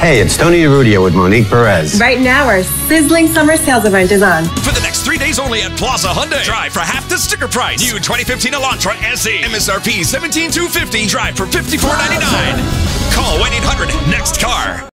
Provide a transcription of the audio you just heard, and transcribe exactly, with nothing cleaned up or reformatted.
Hey, it's Tony Arrudio with Monique Perez. Right now, our sizzling summer sales event is on. For the next three days only at Plaza Hyundai. Drive for half the sticker price. New twenty fifteen Elantra S E. M S R P seventeen thousand two hundred fifty dollars. Drive for fifty-four ninety-nine. Call one eight hundred next car.